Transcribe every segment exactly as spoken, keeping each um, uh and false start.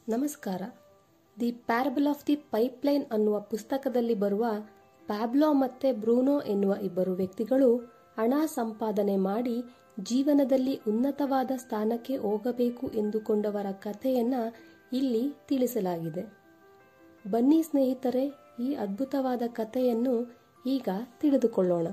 ನಮಸ್ಕಾರ. The parable of the pipeline ಅನ್ನುವ ಪುಸ್ತಕದಲ್ಲಿ ಬರುವ ಪ್ಯಾಬ್ಲೋ ಮತ್ತೆ ಬ್ರೂನೋ ಎನ್ನುವ ಇಬ್ಬರು ವ್ಯಕ್ತಿಗಳು ಹಣ ಸಂಪಾದನೆ ಮಾಡಿ ಜೀವನದಲ್ಲಿ ಉನ್ನತವಾದ ಸ್ಥಾನಕ್ಕೆ ಹೋಗಬೇಕು ಎಂದುಕೊಂಡವರ ಕಥೆಯನ್ನ ಇಲ್ಲಿ ತಿಳಿಸಲಾಗಿದೆ. ಬನ್ನಿ ಸ್ನೇಹಿತರೆ, ಈ ಅದ್ಭುತವಾದ ಕಥೆಯನ್ನು ಈಗ ತಿಳಿದುಕೊಳ್ಳೋಣ.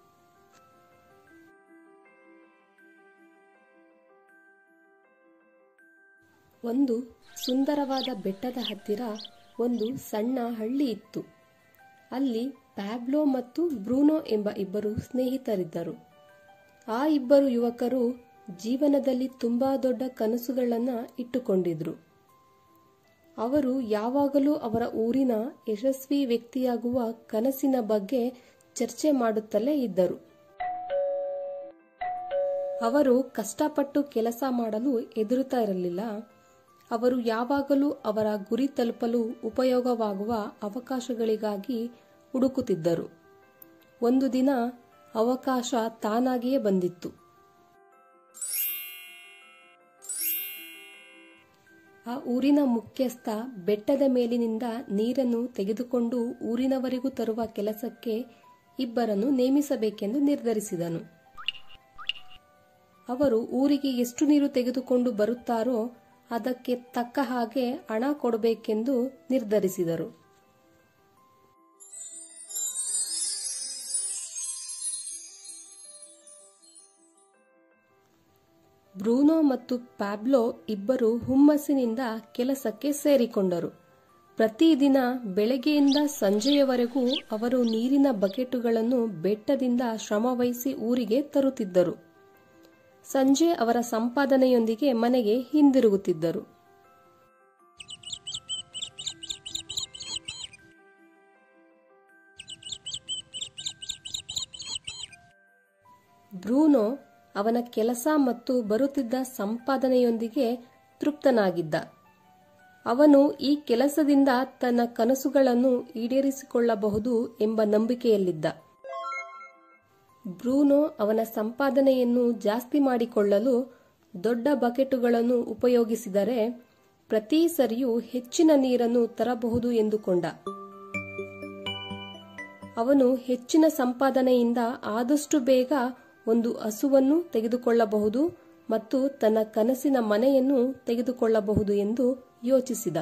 ಒಂದು ಸುಂದರವಾದ ಬೆಟ್ಟದ ಹತ್ತಿರ ಒಂದು ಸಣ್ಣ ಹಳ್ಳಿ ಇತ್ತು. ಅಲ್ಲಿ ಪ್ಯಾಬ್ಲೋ ಮತ್ತು ಬ್ರೂನೋ ಎಂಬ ಇಬ್ಬರು ಸ್ನೇಹಿತರಿದ್ದರು. ಆ ಇಬ್ಬರು ಯುವಕರು ಜೀವನದಲ್ಲಿ ತುಂಬಾ ದೊಡ್ಡ ಕನಸುಗಳನ್ನು ಇಟ್ಟುಕೊಂಡಿದ್ರು. ಅವರು ಯಾವಾಗಲೂ ಅವರ ಊರಿನ ಯಶಸ್ವಿ ವ್ಯಕ್ತಿಯಾಗುವ ಕನಸಿನ ಬಗ್ಗೆ ಚರ್ಚೆ ಮಾಡುತ್ತಲೇ ಇದ್ದರು. ಅವರು ಕಷ್ಟಪಟ್ಟು ಕೆಲಸ ಮಾಡಲು ಹೆದರುತ್ತಾ ಇರಲಿಲ್ಲ. ಅವರು ಯಾವಾಗಲೂ ಅವರ ಗುರಿ ತಲುಪಲು ಉಪಯೋಗವಾಗುವ ಅವಕಾಶಗಳಿಗಾಗಿ ಹುಡುಕುತ್ತಿದ್ದರು. ಒಂದು ದಿನ ಅವಕಾಶ ತಾನಾಗಿಯೇ ಬಂದಿತ್ತು. ಆ ಊರಿನ ಮುಖ್ಯಸ್ಥ ಬೆಟ್ಟದ ಮೇಲಿನಿಂದ ನೀರನ್ನು ತೆಗೆದುಕೊಂಡು ಊರಿನವರೆಗೂ ತರುವ ಕೆಲಸಕ್ಕೆ ಇಬ್ಬರನ್ನು ನೇಮಿಸಬೇಕೆಂದು ನಿರ್ಧರಿಸಿದನು. ಅವರು ಊರಿಗೆ ಎಷ್ಟು ನೀರು ತೆಗೆದುಕೊಂಡು ಬರುತ್ತಾರೋ ಅದಕ್ಕೆ ತಕ್ಕ ಹಾಗೆ ಹಣ ಕೊಡಬೇಕೆಂದು ನಿರ್ಧರಿಸಿದರು. ಬ್ರೂನೋ ಮತ್ತು ಪ್ಯಾಬ್ಲೋ ಇಬ್ಬರು ಹುಮ್ಮಸ್ಸಿನಿಂದ ಕೆಲಸಕ್ಕೆ ಸೇರಿಕೊಂಡರು. ಪ್ರತಿದಿನ ಬೆಳಗ್ಗೆಯಿಂದ ಸಂಜೆಯವರೆಗೂ ಅವರು ನೀರಿನ ಬಕೆಟುಗಳನ್ನು ಬೆಟ್ಟದಿಂದ ಶ್ರಮವಹಿಸಿ ಊರಿಗೆ ತರುತ್ತಿದ್ದರು. ಸಂಜೆ ಅವರ ಸಂಪಾದನೆಯೊಂದಿಗೆ ಮನೆಗೆ ಹಿಂದಿರುಗುತ್ತಿದ್ದರು. ಬ್ರೂನೋ ಅವನ ಕೆಲಸ ಮತ್ತು ಬರುತ್ತಿದ್ದ ಸಂಪಾದನೆಯೊಂದಿಗೆ ತೃಪ್ತನಾಗಿದ್ದ. ಅವನು ಈ ಕೆಲಸದಿಂದ ತನ್ನ ಕನಸುಗಳನ್ನು ಈಡೇರಿಸಿಕೊಳ್ಳಬಹುದು ಎಂಬ ನಂಬಿಕೆಯಲ್ಲಿದ್ದ. ಬ್ರೂನೋ ಅವನ ಸಂಪಾದನೆಯನ್ನು ಜಾಸ್ತಿ ಮಾಡಿಕೊಳ್ಳಲು ದೊಡ್ಡ ಬಕೆಟುಗಳನ್ನು ಉಪಯೋಗಿಸಿದರೆ ಪ್ರತಿ ಸರಿಯೂ ಹೆಚ್ಚಿನ ನೀರನ್ನು ತರಬಹುದು ಎಂದುಕೊಂಡ. ಅವನು ಹೆಚ್ಚಿನ ಸಂಪಾದನೆಯಿಂದ ಆದಷ್ಟು ಬೇಗ ಒಂದು ಹಸುವನ್ನು ತೆಗೆದುಕೊಳ್ಳಬಹುದು ಮತ್ತು ತನ್ನ ಕನಸಿನ ಮನೆಯನ್ನು ತೆಗೆದುಕೊಳ್ಳಬಹುದು ಎಂದು ಯೋಚಿಸಿದ.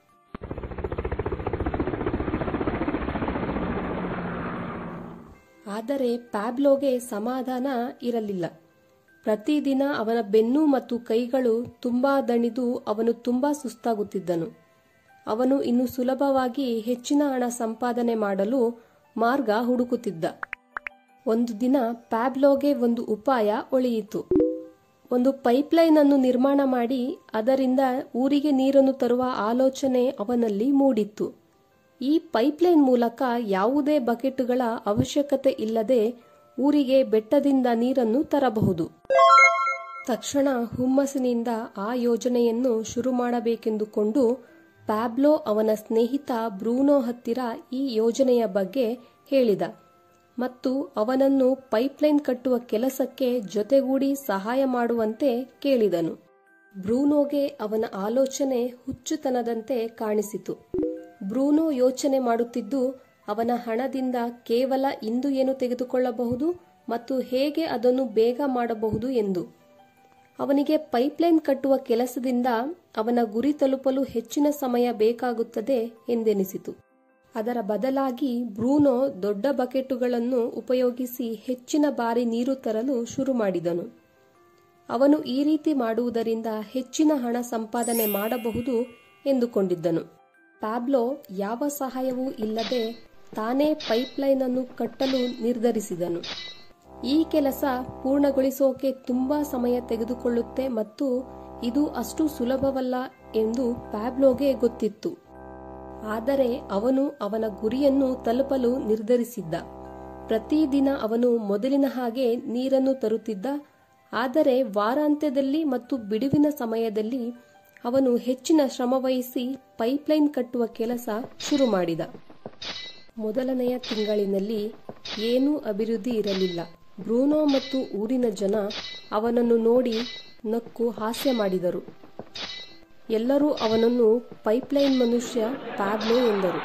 ಆದರೆ ಪ್ಯಾಬ್ಲೋಗೆ ಸಮಾಧಾನ ಇರಲಿಲ್ಲ. ಪ್ರತಿದಿನ ಅವನ ಬೆನ್ನು ಮತ್ತು ಕೈಗಳು ತುಂಬಾ ದಣಿದು ಅವನು ತುಂಬಾ ಸುಸ್ತಾಗುತ್ತಿದ್ದನು. ಅವನು ಇನ್ನು ಸುಲಭವಾಗಿ ಹೆಚ್ಚಿನ ಹಣ ಸಂಪಾದನೆ ಮಾಡಲು ಮಾರ್ಗ ಹುಡುಕುತ್ತಿದ್ದ. ಒಂದು ದಿನ ಪ್ಯಾಬ್ಲೋಗೆ ಒಂದು ಉಪಾಯ ಒಳಿಯಿತು. ಒಂದು ಪೈಪ್ಲೈನ್ ಅನ್ನು ನಿರ್ಮಾಣ ಮಾಡಿ ಅದರಿಂದ ಊರಿಗೆ ನೀರನ್ನು ತರುವ ಆಲೋಚನೆ ಅವನಲ್ಲಿ ಮೂಡಿತ್ತು. ಈ ಪೈಪ್ಲೈನ್ ಮೂಲಕ ಯಾವುದೇ ಬಕೆಟುಗಳ ಅವಶ್ಯಕತೆ ಇಲ್ಲದೆ ಊರಿಗೆ ಬೆಟ್ಟದಿಂದ ನೀರನ್ನು ತರಬಹುದು. ತಕ್ಷಣ ಹುಮ್ಮಸ್ಸಿನಿಂದ ಆ ಯೋಜನೆಯನ್ನು ಶುರು ಮಾಡಬೇಕೆಂದುಕೊಂಡು ಪ್ಯಾಬ್ಲೋ ಅವನ ಸ್ನೇಹಿತ ಬ್ರೂನೋ ಹತ್ತಿರ ಈ ಯೋಜನೆಯ ಬಗ್ಗೆ ಹೇಳಿದ ಮತ್ತು ಅವನನ್ನು ಪೈಪ್ಲೈನ್ ಕಟ್ಟುವ ಕೆಲಸಕ್ಕೆ ಜೊತೆಗೂಡಿ ಸಹಾಯ ಮಾಡುವಂತೆ ಕೇಳಿದನು. ಬ್ರೂನೋಗೆ ಅವನ ಆಲೋಚನೆ ಹುಚ್ಚುತನದಂತೆ ಕಾಣಿಸಿತು. ಬ್ರೂನೋ ಯೋಚನೆ ಮಾಡುತ್ತಿದ್ದು ಅವನ ಹಣದಿಂದ ಕೇವಲ ಇಂದು ಏನು ತೆಗೆದುಕೊಳ್ಳಬಹುದು ಮತ್ತು ಹೇಗೆ ಅದನ್ನು ಬೇಗ ಮಾಡಬಹುದು ಎಂದು. ಅವನಿಗೆ ಪೈಪ್ಲೈನ್ ಕಟ್ಟುವ ಕೆಲಸದಿಂದ ಅವನ ಗುರಿ ತಲುಪಲು ಹೆಚ್ಚಿನ ಸಮಯ ಬೇಕಾಗುತ್ತದೆ ಎಂದೆನಿಸಿತು. ಅದರ ಬದಲಾಗಿ ಬ್ರೂನೋ ದೊಡ್ಡ ಬಕೆಟುಗಳನ್ನು ಉಪಯೋಗಿಸಿ ಹೆಚ್ಚಿನ ಬಾರಿ ನೀರು ತರಲು ಶುರು ಮಾಡಿದನು. ಅವನು ಈ ರೀತಿ ಮಾಡುವುದರಿಂದ ಹೆಚ್ಚಿನ ಹಣ ಸಂಪಾದನೆ ಮಾಡಬಹುದು ಎಂದುಕೊಂಡಿದ್ದನು. ಪ್ಯಾಬ್ಲೋ ಯಾವ ಸಹಾಯವೂ ಇಲ್ಲದೆ ತಾನೇ ಪೈಪ್ಲೈನ್ ಅನ್ನು ಕಟ್ಟಲು ನಿರ್ಧರಿಸಿದನು. ಈ ಕೆಲಸ ಪೂರ್ಣಗೊಳಿಸೋಕೆ ತುಂಬಾ ಸಮಯ ತೆಗೆದುಕೊಳ್ಳುತ್ತೆ ಮತ್ತು ಇದು ಅಷ್ಟು ಸುಲಭವಲ್ಲ ಎಂದು ಪ್ಯಾಬ್ಲೋಗೆ ಗೊತ್ತಿತ್ತು. ಆದರೆ ಅವನು ಅವನ ಗುರಿಯನ್ನು ತಲುಪಲು ನಿರ್ಧರಿಸಿದ್ದ. ಪ್ರತಿದಿನ ಅವನು ಮೊದಲಿನ ಹಾಗೆ ನೀರನ್ನು ತರುತ್ತಿದ್ದ. ಆದರೆ ವಾರಾಂತ್ಯದಲ್ಲಿ ಮತ್ತು ಬಿಡುವಿನ ಸಮಯದಲ್ಲಿ ಅವನು ಹೆಚ್ಚಿನ ಶ್ರಮವಹಿಸಿ ಪೈಪ್ಲೈನ್ ಕಟ್ಟುವ ಕೆಲಸ ಶುರು ಮಾಡಿದ. ಮೊದಲನೆಯ ತಿಂಗಳಿನಲ್ಲಿ ಏನೂ ಅಭಿವೃದ್ಧಿ ಇರಲಿಲ್ಲ. ಬ್ರೂನೋ ಮತ್ತು ಊರಿನ ಜನ ಅವನನ್ನು ನೋಡಿ ನಕ್ಕು ಹಾಸ್ಯ ಮಾಡಿದರು. ಎಲ್ಲರೂ ಅವನನ್ನು ಪೈಪ್ಲೈನ್ ಮನುಷ್ಯ ಪ್ಯಾಬ್ಲೋ ಎಂದರು.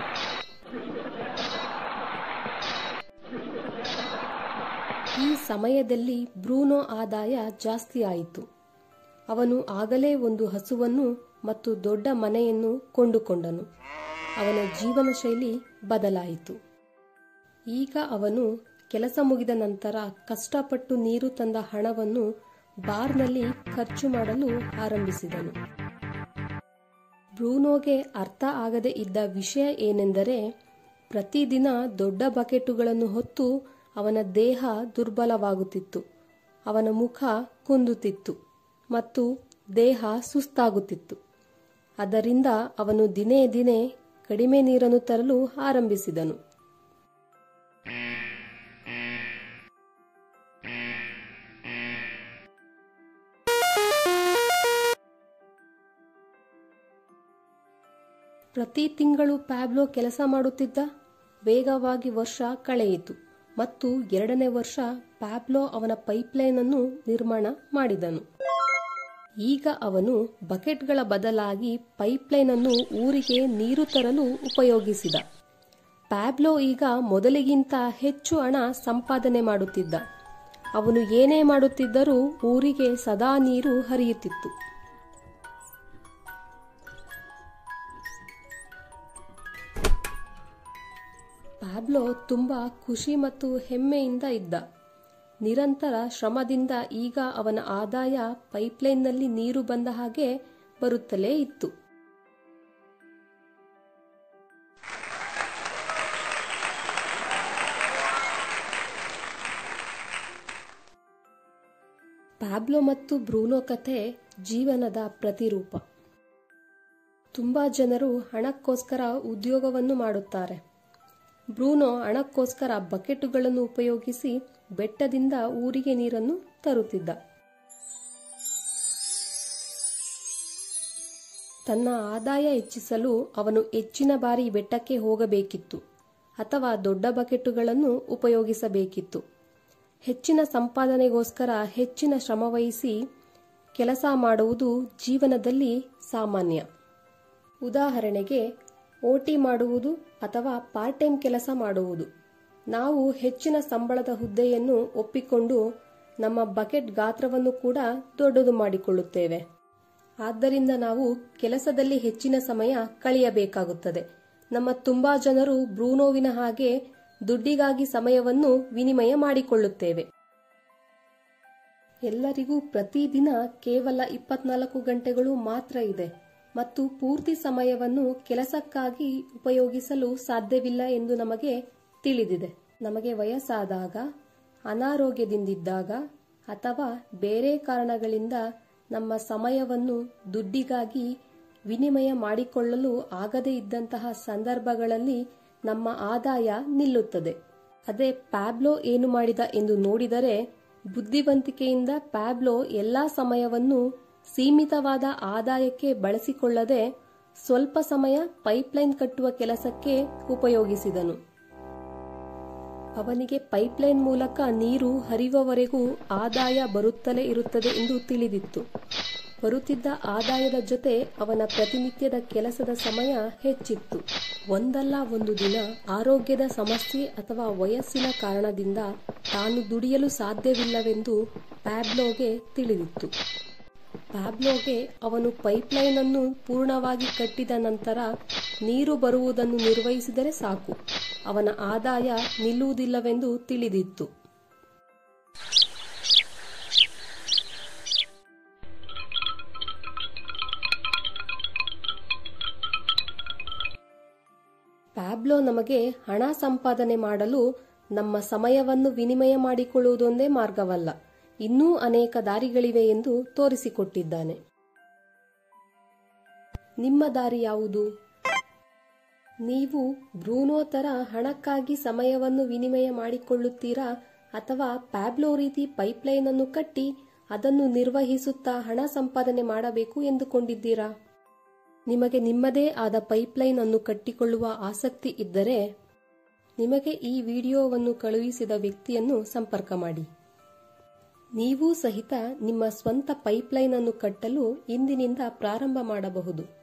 ಈ ಸಮಯದಲ್ಲಿ ಬ್ರೂನೋ ಆದಾಯ ಜಾಸ್ತಿ ಆಯಿತು. ಅವನು ಆಗಲೇ ಒಂದು ಹಸುವನ್ನು ಮತ್ತು ದೊಡ್ಡ ಮನೆಯನ್ನು ಕೊಂಡುಕೊಂಡನು. ಅವನ ಜೀವನ ಶೈಲಿ ಬದಲಾಯಿತು. ಈಗ ಅವನು ಕೆಲಸ ಮುಗಿದ ನಂತರ ಕಷ್ಟಪಟ್ಟು ನೀರು ತಂದ ಹಣವನ್ನು ಬಾರ್ನಲ್ಲಿ ಖರ್ಚು ಮಾಡಲು ಆರಂಭಿಸಿದನು. ಬ್ರೂನೋಗೆ ಅರ್ಥ ಆಗದೆ ಇದ್ದ ವಿಷಯ ಏನೆಂದರೆ, ಪ್ರತಿದಿನ ದೊಡ್ಡ ಬಕೆಟುಗಳನ್ನು ಹೊತ್ತು ಅವನ ದೇಹ ದುರ್ಬಲವಾಗುತ್ತಿತ್ತು, ಅವನ ಮುಖ ಕುಂದುತ್ತಿತ್ತು ಮತ್ತು ದೇಹ ಸುಸ್ತಾಗುತ್ತಿತ್ತು. ಅದರಿಂದ ಅವನು ದಿನೇ ದಿನೇ ಕಡಿಮೆ ನೀರನ್ನು ತರಲು ಆರಂಭಿಸಿದನು. ಪ್ರತಿ ತಿಂಗಳು ಪ್ಯಾಬ್ಲೋ ಕೆಲಸ ಮಾಡುತ್ತಿದ್ದ. ವೇಗವಾಗಿ ವರ್ಷ ಕಳೆಯಿತು ಮತ್ತು ಎರಡನೇ ವರ್ಷ ಪ್ಯಾಬ್ಲೋ ಅವನ ಪೈಪ್ಲೈನ್ ಅನ್ನು ನಿರ್ಮಾಣ ಮಾಡಿದನು. ಈಗ ಅವನು ಬಕೆಟ್ಗಳ ಬದಲಾಗಿ ಪೈಪ್ಲೈನ್ ಅನ್ನು ಊರಿಗೆ ನೀರು ತರಲು ಉಪಯೋಗಿಸಿದ. ಪ್ಯಾಬ್ಲೋ ಈಗ ಮೊದಲಿಗಿಂತ ಹೆಚ್ಚು ಹಣ ಸಂಪಾದನೆ ಮಾಡುತ್ತಿದ್ದ. ಅವನು ಏನೇ ಮಾಡುತ್ತಿದ್ದರೂ ಊರಿಗೆ ಸದಾ ನೀರು ಹರಿಯುತ್ತಿತ್ತು. ಪ್ಯಾಬ್ಲೋ ತುಂಬಾ ಖುಷಿ ಮತ್ತು ಹೆಮ್ಮೆಯಿಂದ ಇದ್ದ. ನಿರಂತರ ಶ್ರಮದಿಂದ ಈಗ ಅವನ ಆದಾಯ ಪೈಪ್ಲೈನ್ನಲ್ಲಿ ನೀರು ಬಂದ ಹಾಗೆ ಬರುತ್ತಲೇ ಇತ್ತು. ಪ್ಯಾಬ್ಲೋ ಮತ್ತು ಬ್ರೂನೋ ಕಥೆ ಜೀವನದ ಪ್ರತಿರೂಪ. ತುಂಬಾ ಜನರು ಹಣಕ್ಕೋಸ್ಕರ ಉದ್ಯೋಗವನ್ನು ಮಾಡುತ್ತಾರೆ. ಬ್ರೂನೋ ಹಣಕ್ಕೋಸ್ಕರ ಬಕೆಟುಗಳನ್ನು ಉಪಯೋಗಿಸಿ ಬೆಟ್ಟದಿಂದ ಊರಿಗೆ ನೀರನ್ನು ತರುತ್ತಿದ್ದ. ತನ್ನ ಆದಾಯ ಹೆಚ್ಚಿಸಲು ಅವನು ಹೆಚ್ಚಿನ ಬಾರಿ ಬೆಟ್ಟಕ್ಕೆ ಹೋಗಬೇಕಿತ್ತು ಅಥವಾ ದೊಡ್ಡ ಬಕೆಟುಗಳನ್ನು ಉಪಯೋಗಿಸಬೇಕಿತ್ತು. ಹೆಚ್ಚಿನ ಸಂಪಾದನೆಗೋಸ್ಕರ ಹೆಚ್ಚಿನ ಶ್ರಮವಹಿಸಿ ಕೆಲಸ ಮಾಡುವುದು ಜೀವನದಲ್ಲಿ ಸಾಮಾನ್ಯ. ಉದಾಹರಣೆಗೆ ಓಟಿ ಮಾಡುವುದು ಅಥವಾ ಪಾರ್ಟ್ ಟೈಮ್ ಕೆಲಸ ಮಾಡುವುದು. ನಾವು ಹೆಚ್ಚಿನ ಸಂಬಳದ ಹುದ್ದೆಯನ್ನು ಒಪ್ಪಿಕೊಂಡು ನಮ್ಮ ಬಕೆಟ್ ಗಾತ್ರವನ್ನು ಕೂಡ ದೊಡ್ಡದು ಮಾಡಿಕೊಳ್ಳುತ್ತೇವೆ. ಆದ್ದರಿಂದ ನಾವು ಕೆಲಸದಲ್ಲಿ ಹೆಚ್ಚಿನ ಸಮಯ ಕಳೆಯಬೇಕಾಗುತ್ತದೆ. ನಮ್ಮ ತುಂಬಾ ಜನರು ಬ್ರೂನೋವಿನ ಹಾಗೆ ದುಡ್ಡಿಗಾಗಿ ಸಮಯವನ್ನು ವಿನಿಮಯ ಮಾಡಿಕೊಳ್ಳುತ್ತೇವೆ. ಎಲ್ಲರಿಗೂ ಪ್ರತಿದಿನ ಕೇವಲ ಇಪ್ಪತ್ನಾಲ್ಕು ಗಂಟೆಗಳು ಮಾತ್ರ ಇದೆ ಮತ್ತು ಪೂರ್ತಿ ಸಮಯವನ್ನು ಕೆಲಸಕ್ಕಾಗಿ ಉಪಯೋಗಿಸಲು ಸಾಧ್ಯವಿಲ್ಲ ಎಂದು ನಮಗೆ ತಿಳಿದಿದೆ. ನಮಗೆ ವಯಸ್ಸಾದಾಗ, ಅನಾರೋಗ್ಯದಿಂದಿದ್ದಾಗ ಅಥವಾ ಬೇರೆ ಕಾರಣಗಳಿಂದ ನಮ್ಮ ಸಮಯವನ್ನು ದುಡ್ಡಿಗಾಗಿ ವಿನಿಮಯ ಮಾಡಿಕೊಳ್ಳಲು ಆಗದೇ ಇದ್ದಂತಹ ಸಂದರ್ಭಗಳಲ್ಲಿ ನಮ್ಮ ಆದಾಯ ನಿಲ್ಲುತ್ತದೆ. ಅದೇ ಪ್ಯಾಬ್ಲೋ ಏನು ಮಾಡಿದ ಎಂದು ನೋಡಿದರೆ, ಬುದ್ಧಿವಂತಿಕೆಯಿಂದ ಪ್ಯಾಬ್ಲೋ ಎಲ್ಲಾ ಸಮಯವನ್ನು ಸೀಮಿತವಾದ ಆದಾಯಕ್ಕೆ ಬಳಸಿಕೊಳ್ಳದೆ ಸ್ವಲ್ಪ ಸಮಯ ಪೈಪ್ಲೈನ್ ಕಟ್ಟುವ ಕೆಲಸಕ್ಕೆ ಉಪಯೋಗಿಸಿದನು. ಅವನಿಗೆ ಪೈಪ್ಲೈನ್ ಮೂಲಕ ನೀರು ಹರಿಯುವವರೆಗೂ ಆದಾಯ ಬರುತ್ತಲೇ ಇರುತ್ತದೆ ಎಂದು ತಿಳಿದಿತ್ತು. ಬರುತ್ತಿದ್ದ ಆದಾಯದ ಜೊತೆ ಅವನ ಪ್ರತಿನಿತ್ಯದ ಕೆಲಸದ ಸಮಯ ಹೆಚ್ಚಿತ್ತು. ಒಂದಲ್ಲ ಒಂದು ದಿನ ಆರೋಗ್ಯದ ಸಮಸ್ಯೆ ಅಥವಾ ವಯಸ್ಸಿನ ಕಾರಣದಿಂದ ತಾನು ದುಡಿಯಲು ಸಾಧ್ಯವಿಲ್ಲವೆಂದು ಪ್ಯಾಬ್ಲೋಗೆ ತಿಳಿದಿತ್ತು. ಪ್ಯಾಬ್ಲೋಗೆ ಅವನು ಪೈಪ್ಲೈನ್ ಅನ್ನು ಪೂರ್ಣವಾಗಿ ಕಟ್ಟಿದ ನಂತರ ನೀರು ಬರುವುದನ್ನು ನಿರ್ವಹಿಸಿದರೆ ಸಾಕು, ಅವನ ಆದಾಯ ನಿಲ್ಲುವುದಿಲ್ಲವೆಂದು ತಿಳಿದಿತ್ತು. ಪ್ಯಾಬ್ಲೋ ನಮಗೆ ಹಣ ಸಂಪಾದನೆ ಮಾಡಲು ನಮ್ಮ ಸಮಯವನ್ನು ವಿನಿಮಯ ಮಾಡಿಕೊಳ್ಳುವುದೊಂದೇ ಮಾರ್ಗವಲ್ಲ, ಇನ್ನೂ ಅನೇಕ ದಾರಿಗಳಿವೆ ಎಂದು ತೋರಿಸಿಕೊಟ್ಟಿದ್ದಾನೆ. ನಿಮ್ಮ ದಾರಿ ಯಾವುದು? ನೀವು ಬ್ರೂನೋ ತರ ಹಣಕ್ಕಾಗಿ ಸಮಯವನ್ನು ವಿನಿಮಯ ಮಾಡಿಕೊಳ್ಳುತ್ತೀರಾ ಅಥವಾ ಪ್ಯಾಬ್ಲೋ ರೀತಿ ಪೈಪ್ಲೈನ್ ಅನ್ನು ಕಟ್ಟಿ ಅದನ್ನು ನಿರ್ವಹಿಸುತ್ತಾ ಹಣ ಸಂಪಾದನೆ ಮಾಡಬೇಕು ಎಂದುಕೊಂಡಿದ್ದೀರಾ? ನಿಮಗೆ ನಿಮ್ಮದೇ ಆದ ಪೈಪ್ಲೈನ್ ಅನ್ನು ಕಟ್ಟಿಕೊಳ್ಳುವ ಆಸಕ್ತಿ ಇದ್ದರೆ ನಿಮಗೆ ಈ ವಿಡಿಯೋವನ್ನು ಕಳುಹಿಸಿದ ವ್ಯಕ್ತಿಯನ್ನು ಸಂಪರ್ಕ ಮಾಡಿ. ನೀವೂ ಸಹಿತ ನಿಮ್ಮ ಸ್ವಂತ ಪೈಪ್ಲೈನ್ ಅನ್ನು ಕಟ್ಟಲು ಇಂದಿನಿಂದ ಪ್ರಾರಂಭ ಮಾಡಬಹುದು.